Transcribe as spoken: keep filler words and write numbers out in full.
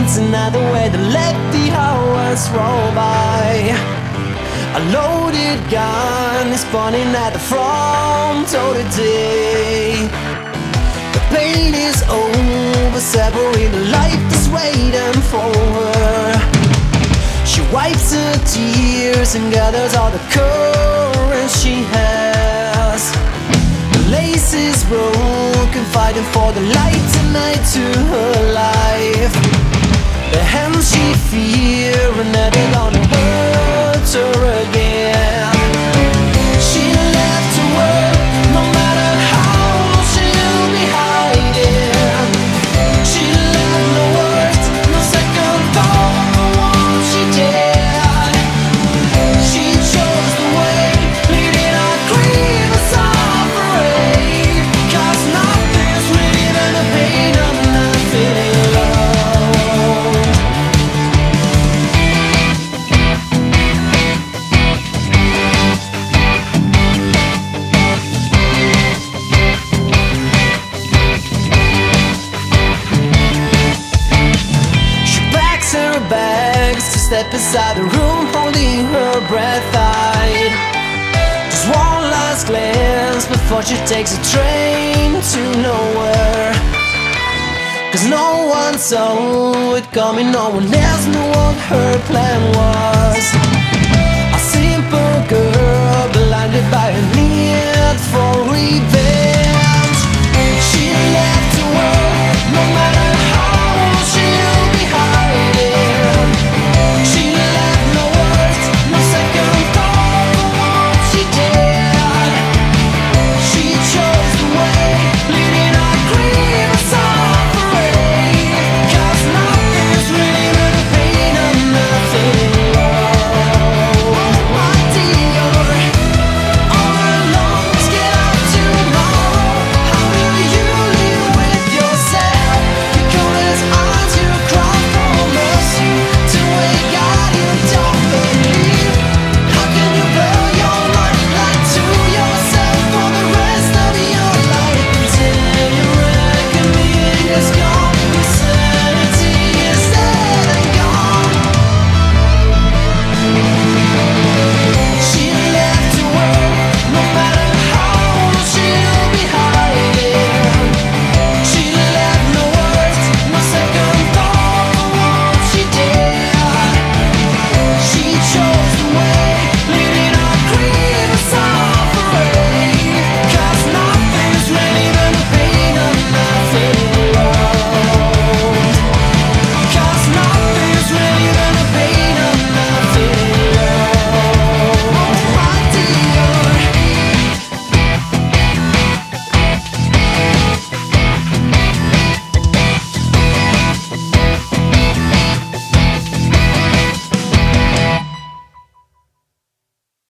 finds another way to let the hours roll by. A loaded gun is pointing at the front of the day. The pain is over, separating life is waiting for her. She wipes her tears and gathers all the courage she has. The lace is broken, fighting for the light tonight to her life. The hands she fears are never gonna hurt her again. She left to work, no matter how long she'll be hiding. She left no words, no second thought for what she did. She chose the way, leading her grief and suffering. 'Cause nothing's sweeter than the pain of not feeling alone. She packs her bags to step inside the room, holding her breath tight. Just one last glance before she takes a train to nowhere. 'Cause no one saw it coming, no one else knew what her plan was. A simple girl blinded by a need for revenge.